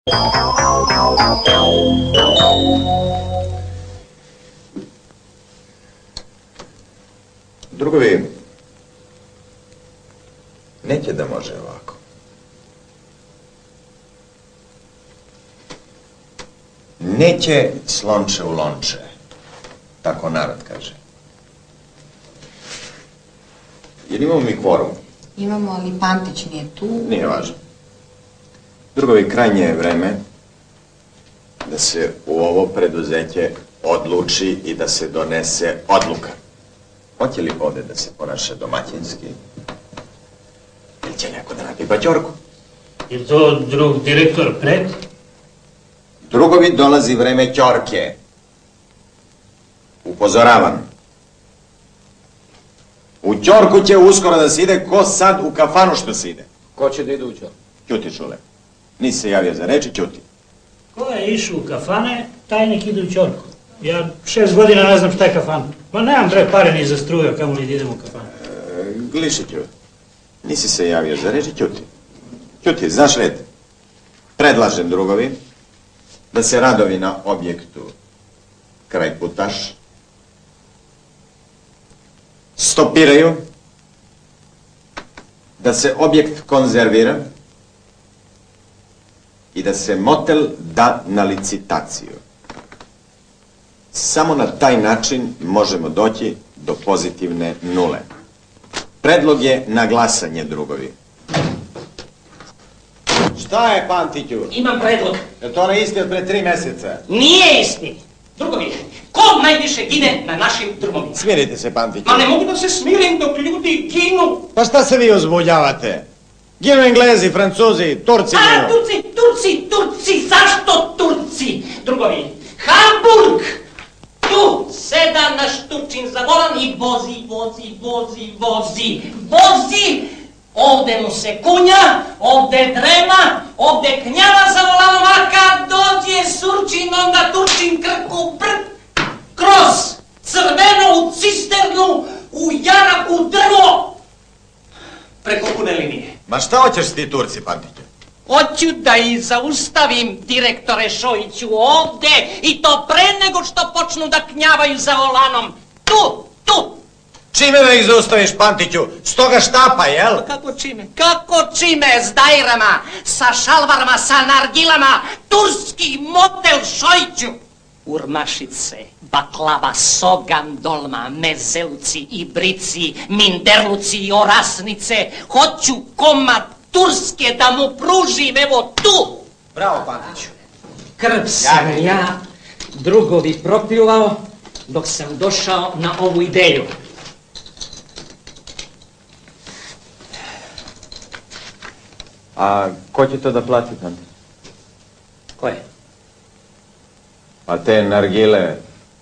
Drugovi, neće da može ovako. Neće slonče u lonče, tako narod kaže. Jer imamo mi kvorum. Imamo, ali Pantić nije tu. Nije važno. Drugovi, krajnje je vreme da se u ovo preduzeće odluči i da se donese odluka. Hoće li ovde da se ponaša domaćinski? Ili će neko da napipa ćorku? Je to drug direktor pred? Drugovi, dolazi vreme ćorke. Upozoravam. U ćorku će uskoro da se ide, ko sad u kafanu što se ide. Ko će da ide u ćorku? Ćuti, Šule. Nisi se javio za reči, ćuti. Ko je išao u kafane, taj nek ide u ćorku. Ja 6 godina ne znam šta je kafan. Ma nemam bre pare ni za struju, kamo li da idem u kafanu. Glišiću, nisi se javio za reči, ćuti. Ćuti, znaš red. Predlažem, drugovi, da se radovi na objektu kraj Putaš stopiraju, da se objekt konzervira i da se motel da na licitaciju. Samo na taj način možemo doći do pozitivne nule. Predlog je na glasanje, drugovi. Šta je, Pantiću? Imam predlog. Je to ono isti od pre 3 meseca? Nije isti. Drugovi, ko najviše gine na našim drmovima? Smirite se, Pantiću. Ma ne mogu da se smirim dok ljudi ginu. Pa šta se vi uzbuđavate? Ginu Englezi, Francuzi, Turci ginu. A, Turci, zašto Turci? Drugovi, Hamburg! Tu seda naš Turčin za volan i vozi. Ovde mu se kunja, ovde drema, ovde knjava za volanom, a kad dođe Surčin, onda Turčin krku kroz crvenu cisternu, u jarak, u drvo, preko pune linije. Ma šta hoćeš ti Turci, Pantiću? Hoću da ih zaustavim, direktore Šojiću, ovde, i to pre nego što počnu da knjavaju za volanom. Tu! Čime da ih zaustaviš, Pantiću? S toga štapa, jel? Kako čime? S dajrama, sa šalvarama, sa nargilama, turski motel Šojiću. Urmašice, baklava, sogan, dolma, mezeluci, ibrici, minderluci, orasnice. Hoću komad turske da mu pružim, evo tu. Bravo, Pantiću. Krv sam ja, drugovi propljuvao, dok sam došao na ovu ideju. A ko će to da plati, Pantiću? Ko je? Pa te nargile.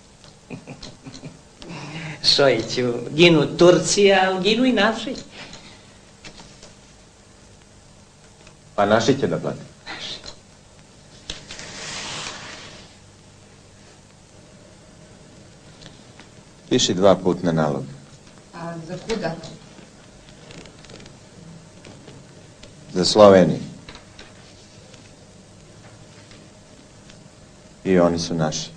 Šojiću, ginu Turci, ali ginu i naši. Pa naši će da plati. Piši 2 putna naloga. A za kuda? Za Sloveniju. I oni su naši.